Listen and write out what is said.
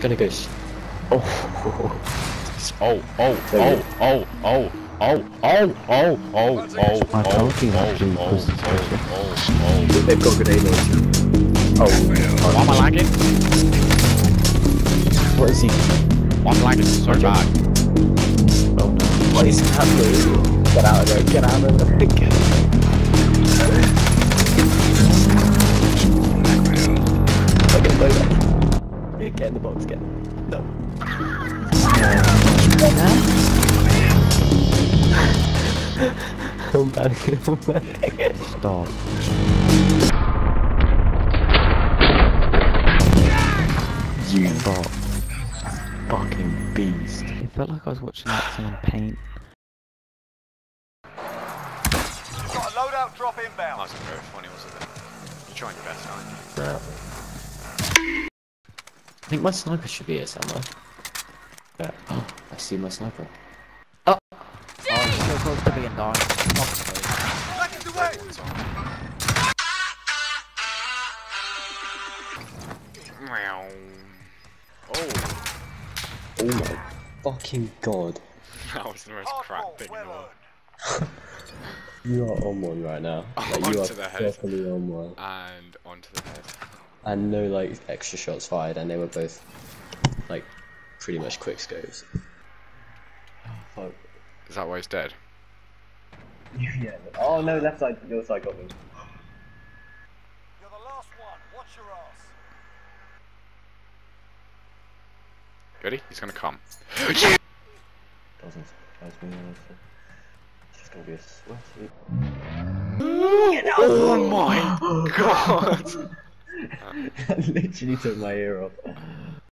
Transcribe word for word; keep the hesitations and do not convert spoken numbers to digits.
gonna go. Sh oh. Oh, oh, oh, oh, oh, oh, oh, oh, oh, oh, My talking actually was They've got grenade launcher. Oh, why am I lagging? What is he? Why am I lagging so bad? Oh no. What is happening? Get out of there, get out of there. Get out. I'm gonna blow that. Get in the box, get in. No. I'm panicking, I'm panicking. Stop. You bot. Fucking beast. It felt like I was watching like someone paint. Got a loadout drop inbound. That was very funny, wasn't it? You're trying your best, aren't you? No. I think my sniper should be here somewhere. Yeah. Oh, I see my sniper. Oh, it's so close to being done. Seconds away. Oh, Oh my fucking god. that was the most crap thing in the world. You are on one right now. Like, you are Onto the head. definitely on one. And onto the head. And no like extra shots fired, and they were both like pretty much quick scopes. Oh fuck. Is that why he's dead? Yeah. Oh no, left side, the other side got me. You're the last one. Watch your ass. Ready? He's gonna come. Doesn't surprise me honestly. It's just gonna be a sweaty. Oh my god! That literally took my ear off.